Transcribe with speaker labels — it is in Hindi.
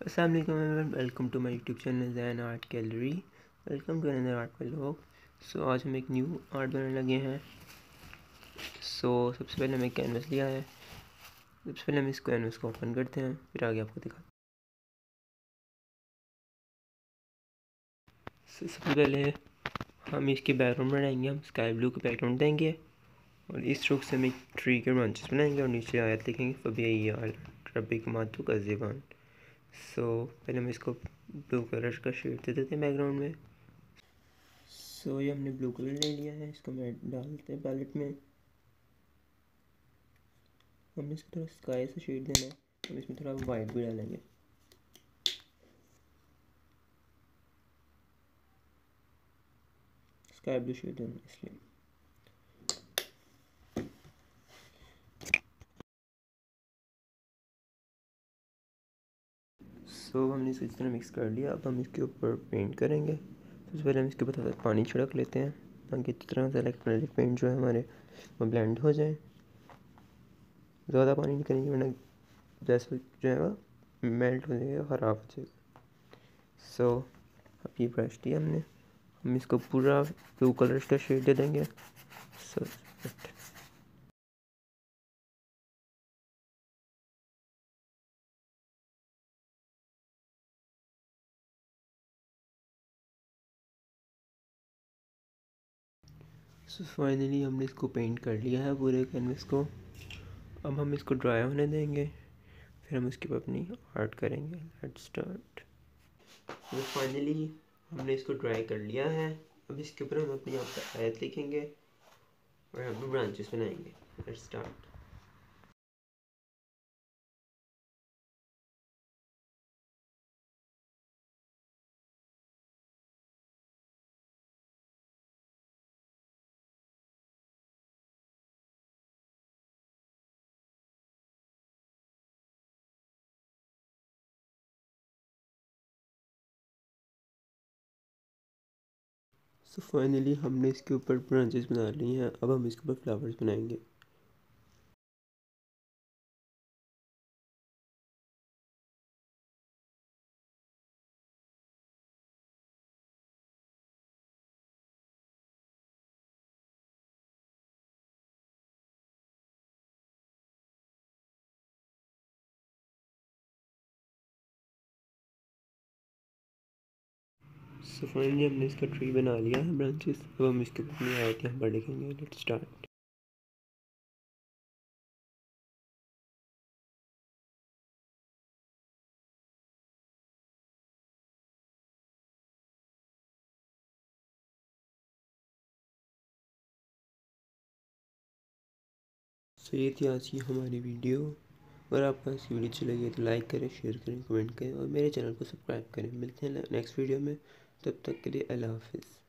Speaker 1: अस्सलाम वालेकुम everyone, welcome to my YouTube channel Zain art gallery. Welcome to another art vlog. आज हम एक न्यू आर्ट बनाने लगे हैं। सबसे पहले हमें कैनवस लिया है। सबसे पहले हम इस कैनवस को ओपन करते हैं, फिर आगे आपको दिखाते हैं। सबसे पहले हम इसके बैकग्राउंड बनाएंगे। हम स्काई ब्लू का बैकग्राउंड देंगे और इस स्ट्रोक से हम एक ट्री के ब्रांचेस बनाएंगे और नीचे आयत लिखेंगे फ़बीय्याल रब्बिक मातुक अज़्ज़िबान। पहले हम इसको ब्लू कलर का शेड दे देते हैं बैकग्राउंड में। ये हमने ब्लू कलर ले लिया है, इसको मैं डालते हैं पैलेट में। हमने इसको थोड़ा स्काई से शेड देना है, हम इसमें थोड़ा वाइट भी डालेंगे। स्काई ब्लू शेड देना इसलिए। हमने इसको इस तरह मिक्स कर लिया। अब हम इसके ऊपर पेंट करेंगे। सबसे पहले हम इसके ऊपर थोड़ा पानी छिड़क लेते हैं ताकि अच्छी तरह से एक्रेलिक पेंट जो है हमारे वो ब्लेंड हो जाए। ज़्यादा पानी नहीं करेंगे वरना जैसे जो है वो मेल्ट हो जाएगा, ख़राब हो जाएगा। अब ये ब्रश दिया हमने, हम इसको पूरा ब्लू कलर का शेड दे देंगे। फाइनली हमने इसको पेंट कर लिया है पूरे कैनवस को। अब हम इसको ड्राई होने देंगे, फिर हम इसके ऊपर अपनी आर्ट करेंगे। Let's start. फाइनली हमने इसको ड्राई कर लिया है। अब इसके ऊपर हम अपनी यहाँ पर आयत लिखेंगे और हम ब्रांचेस बनाएंगे। Let's start. फाइनली हमने इसके ऊपर ब्रांचेस बना ली हैं। अब हम इसके ऊपर फ्लावर्स बनाएंगे। फाइनली हमने इसका ट्री बना लिया है ब्रांचेस। अब हम इसके ऊपर अपनी आयत यहाँ पर लिखेंगे। Let's start. ये थी आज की हमारी वीडियो। अगर आपको ऐसी वीडियो अच्छी लगी तो लाइक करें, शेयर करें, कमेंट करें और मेरे चैनल को सब्सक्राइब करें। मिलते हैं नेक्स्ट वीडियो में, तब तक के लिए अल्लाह हाफिज़।